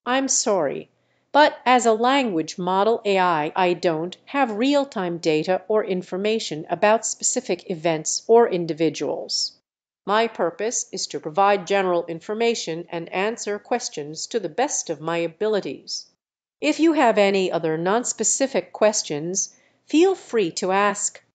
I'm sorry, but as a language model AI, I don't have real-time data or information about specific events or individuals. My purpose is to provide general information and answer questions to the best of my abilities. If you have any other non-specific questions, feel free to ask.